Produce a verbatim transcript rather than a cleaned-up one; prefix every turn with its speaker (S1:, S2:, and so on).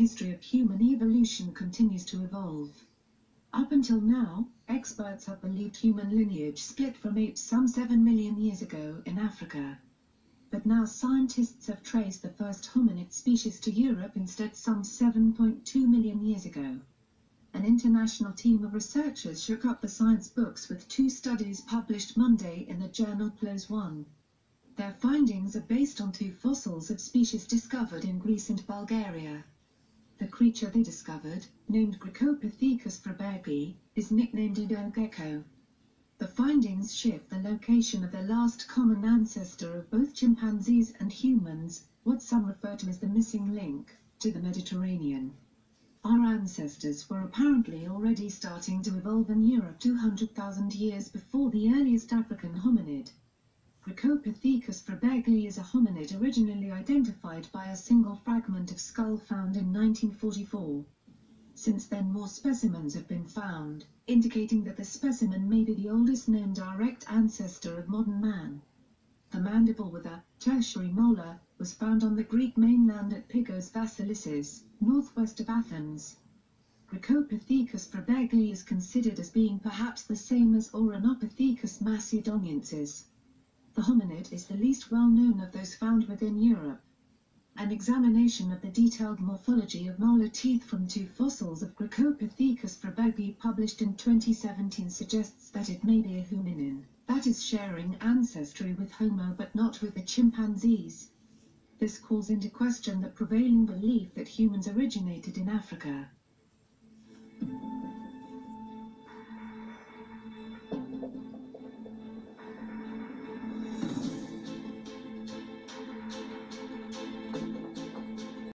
S1: history of human evolution continues to evolve. Up until now, experts have believed human lineage split from apes some seven million years ago in Africa. But now scientists have traced the first hominid species to Europe instead some seven point two million years ago. An international team of researchers shook up the science books with two studies published Monday in the journal PLOS One. Their findings are based on two fossils of species discovered in Greece and Bulgaria. The creature they discovered, named Grecopithecus frobegi, is nicknamed Edo gecko. The findings shift the location of the last common ancestor of both chimpanzees and humans, what some refer to as the missing link, to the Mediterranean. Our ancestors were apparently already starting to evolve in Europe two hundred thousand years before the earliest African hominid. Grecopithecus frobegi is a hominid originally identified by a single fragment of skull found in nineteen forty-four. Since then more specimens have been found, indicating that the specimen may be the oldest known direct ancestor of modern man. The mandible with a tertiary molar was found on the Greek mainland at Pygos Vassilisses, northwest of Athens. Grecopithecus frobegi is considered as being perhaps the same as Ornithopithecus macedoniensis. The hominid is the least well-known of those found within Europe. An examination of the detailed morphology of molar teeth from two fossils of Grecopithecus frobegi published in twenty seventeen suggests that it may be a hominin, that is sharing ancestry with Homo but not with the chimpanzees. This calls into question the prevailing belief that humans originated in Africa.